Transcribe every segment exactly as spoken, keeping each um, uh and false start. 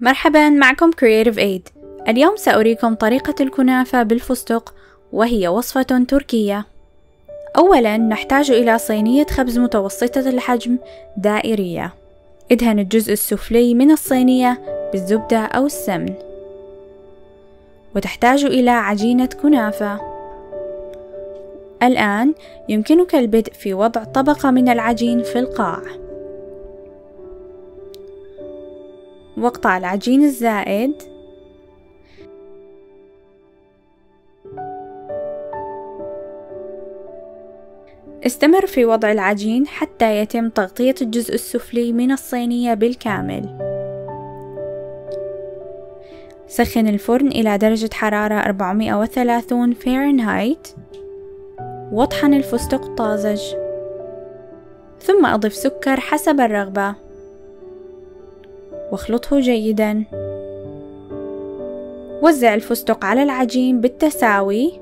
مرحبا، معكم Creative Aid. اليوم سأريكم طريقة الكنافة بالفستق، وهي وصفة تركية. أولا نحتاج إلى صينية خبز متوسطة الحجم دائرية. ادهن الجزء السفلي من الصينية بالزبدة أو السمن. وتحتاج إلى عجينة كنافة. الآن يمكنك البدء في وضع طبقة من العجين في القاع، واقطع العجين الزائد. استمر في وضع العجين حتى يتم تغطية الجزء السفلي من الصينية بالكامل. سخن الفرن إلى درجة حرارة أربعمائة وثلاثين فahrenheit، واطحن الفستق الطازج، ثم أضف سكر حسب الرغبة، واخلطه جيدا. وزع الفستق على العجين بالتساوي.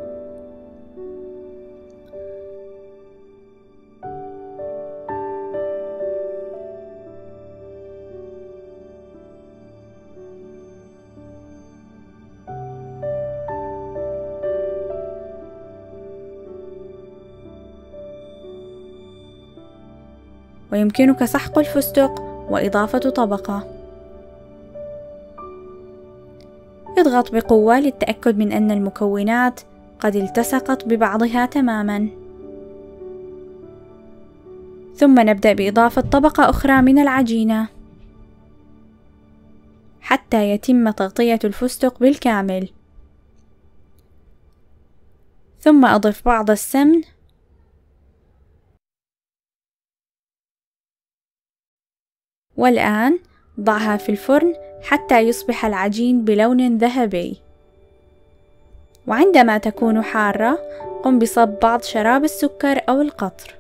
ويمكنك سحق الفستق وإضافة طبقة. اضغط بقوة للتأكد من أن المكونات قد التصقت ببعضها تماما. ثم نبدأ بإضافة طبقة أخرى من العجينة حتى يتم تغطية الفستق بالكامل. ثم أضف بعض السمن، والآن ضعها في الفرن حتى يصبح العجين بلون ذهبي. وعندما تكون حارة قم بصب بعض شراب السكر أو القطر.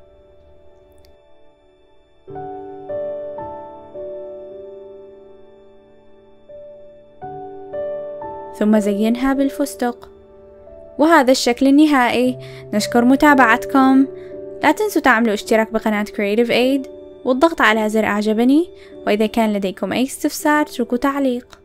ثم زينها بالفستق. وهذا الشكل النهائي. نشكر متابعتكم. لا تنسوا تعملوا اشتراك بقناة Creative Aid والضغط على زر أعجبني، وإذا كان لديكم أي استفسار اتركوا تعليق.